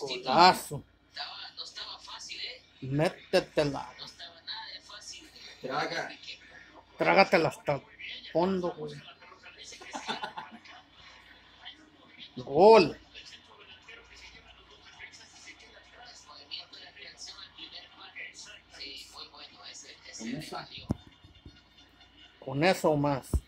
Golazo. No estaba fácil, Métetela. no estaba nada de fácil. Traga. Trágatela hasta el fondo, güey. Gol. El movimiento, la reacción al primer cuarto. Sí, muy bueno, ese Con le esa. valió. Con eso más.